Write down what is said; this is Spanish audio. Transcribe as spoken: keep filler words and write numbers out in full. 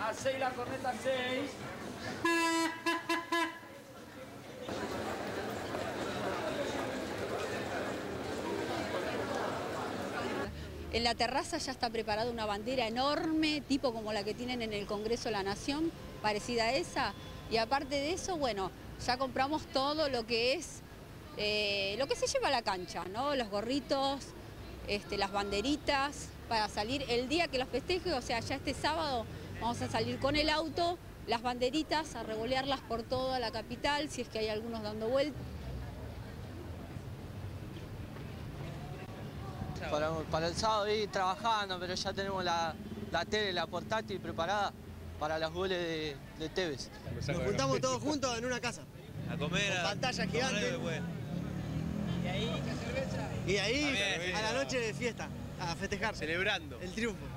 A seis la corneta, seis. En la terraza ya está preparada una bandera enorme, tipo como la que tienen en el Congreso de la Nación, parecida a esa. Y aparte de eso, bueno, ya compramos todo lo que es, eh, lo que se lleva a la cancha, ¿no? Los gorritos, este, las banderitas, para salir el día que los festeje, o sea, ya este sábado vamos a salir con el auto, las banderitas, a revolearlas por toda la capital, si es que hay algunos dando vueltas. Para, para el sábado ir trabajando, pero ya tenemos la, la tele, la portátil preparada para los goles de, de Tevez. Nos juntamos todos juntos en una casa. A comer, con a pantalla gigante. Y ahí, ¿qué cerveza? Y ahí También, a la sí, noche de fiesta, a festejar. Celebrando. El triunfo.